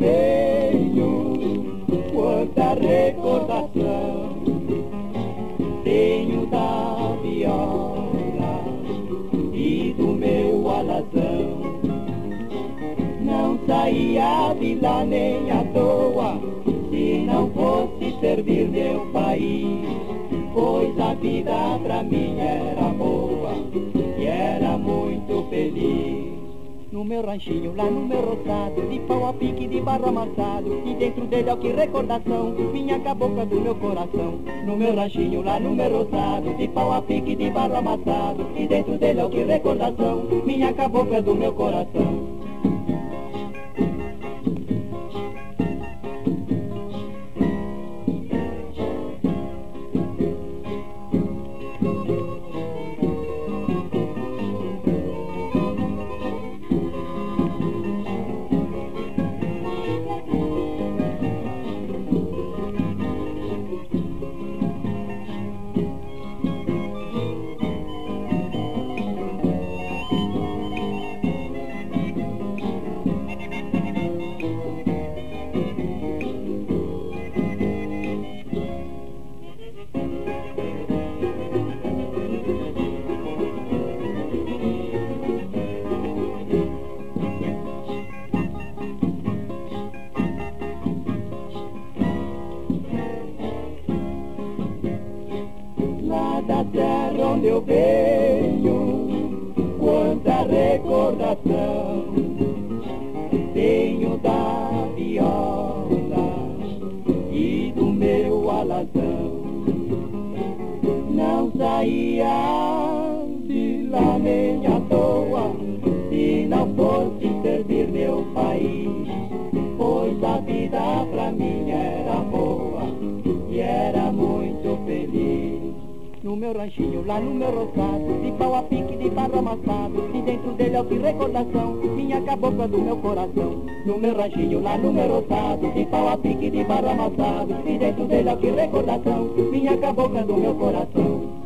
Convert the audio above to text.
venho, quanta recordação tenho da viola e do meu alazão. Não saía de lá nem à toa, se não fosse servir meu país, pois a vida pra mim era boa e era muito feliz. No meu ranchinho, lá no meu roçado, de pau a pique, de barro amassado, e dentro dele, ó, que recordação, vinha cabocla do meu coração. No meu ranchinho, lá no meu roçado, de pau a pique, de barro amassado, e dentro dele, ó, que recordação, minha cabocla do meu coração. Da terra onde eu venho, quanta recordação tenho da viola e do meu alazão. Não saía de lá nem à toa, se não fosse servir meu país, pois a vida pra mim era boa e era muito feliz. No meu ranchinho, lá no meu roçado, de pau a pique, de barro amassado, e dentro dele, ó, que recordação, minha cabocla do meu coração. No meu ranchinho, lá no meu roçado, de pau a pique, de barro amassado, e dentro dele, ó, que recordação, minha cabocla do meu coração.